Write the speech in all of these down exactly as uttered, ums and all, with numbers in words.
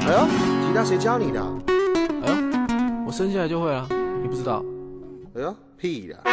哎呦，吉他谁教你的？ 哎呦，我生下来就会了，你不知道？ 哎呦，屁的！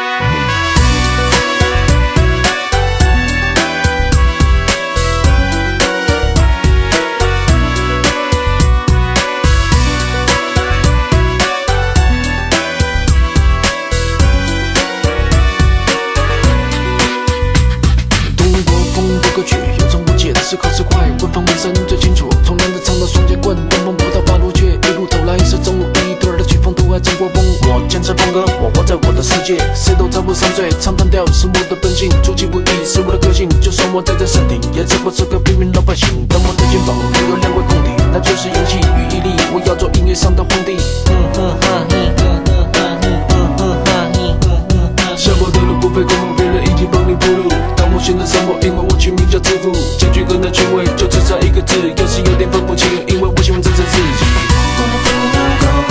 歌曲有种无解的思考是快，官方名声最清楚。从男的唱到双截棍，根本不到八路雀，一路走来是中路一对的曲风都还真过风。我坚持风格，我活在我的世界，谁都插不上嘴。唱单调是我的本性，出其不意是我的个性。就算我在这山顶，也只不过是个平民老百姓。但我的肩膀有两块空地，那就是勇气与毅力。我要做音乐上的皇帝。嗯哼哈嘿，嗯哼哈嘿，嗯哼哈嘿，嗯哼哈嘿。下坡的路不费功夫，别人已经帮你铺路。我选择沉默，因为我取名叫自负。结局跟那权威就只差一个字，有时有点分不清，因为我喜欢真正自己。我不能够